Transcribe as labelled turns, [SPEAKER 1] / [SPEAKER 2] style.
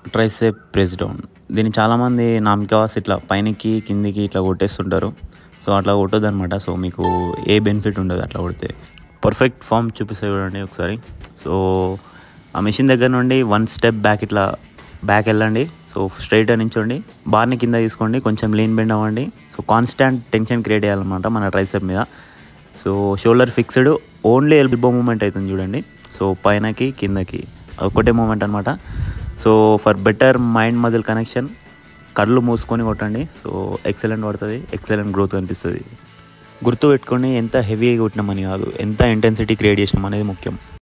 [SPEAKER 1] Tricep press down. దీన్ని చాలామంది నామకావాస్ ఇట్లా పైనకి కిందికి ఇట్లా కొట్టేస్తుంటారు. సో అట్లా కొట్టొద్దనమాట. సో మీకు ఏ బెనిఫిట్ ఉండదు అట్లా కొడితే. పర్ఫెక్ట్ ఫామ్ చూపిస్తా చూడండి ఒకసారి. సో ఆ మెషిన్ దగ్గర నుండి 1 స్టెప్ బ్యాక్ వెళ్ళండి. సో స్ట్రైట్గా నించోండి, బార్ని కింద తీసుకోండి, కొంచెం లీన్ బెండ్ అవ్వండి. సో కాన్స్టాంట్ టెన్షన్ క్రియేట్ చేయాలన్నమాట మన ట్రైసెప్ మీద. So shoulder fixed, only elbow movement అవుతుంది చూడండి. సో పైనకి కిందకి ఒకటే మూమెంట్ అనమాట. So for better mind muscle connection కళ్ళు మూసుకొని కొట్టండి. సో ఎక్సలెంట్ పడుతుంది, ఎక్సలెంట్ గ్రోత్ అనిపిస్తుంది. గుర్తుపెట్టుకొని ఎంత హెవీగా కొట్టినామని కాదు, ఎంత ఇంటెన్సిటీ క్రియేట్ చేసినాం అనేది ముఖ్యం.